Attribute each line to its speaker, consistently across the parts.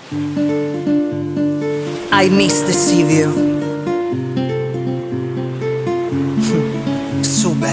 Speaker 1: I miss deceive you. Sube.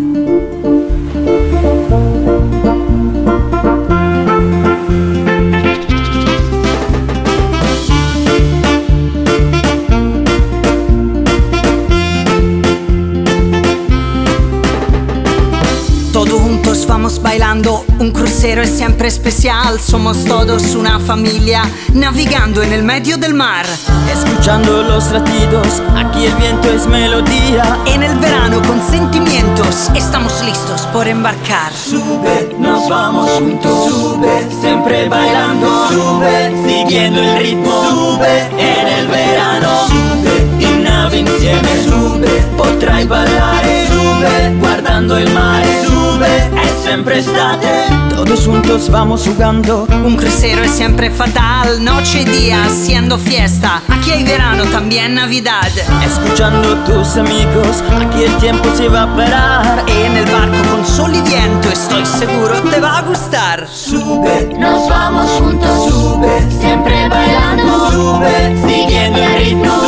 Speaker 1: Todos juntos vamos bailando, un crucero es siempre especial. Somos todos una familia, navegando en el medio del mar.
Speaker 2: Escuchando los latidos, aquí el viento es melodía.
Speaker 1: En el verano con sentimientos, estamos listos por embarcar.
Speaker 2: Sube, nos vamos juntos. Sube, siempre bailando. Sube, siguiendo el ritmo. Sube, en el verano. Sube, in nave insieme. Sube, potrai ballare. Sube, guardando il mare. Sube, è sempre estate. Todos juntos vamos jugando.
Speaker 1: Un crucero es siempre fatal, noche y día haciendo fiesta. Aquí hay verano, también Navidad.
Speaker 2: Escuchando tus amigos, aquí el tiempo se va a parar.
Speaker 1: En el barco con sol y viento, estoy seguro te va a gustar.
Speaker 2: Sube, nos vamos juntos. Sube, siempre bailando. Sube, siguiendo el ritmo.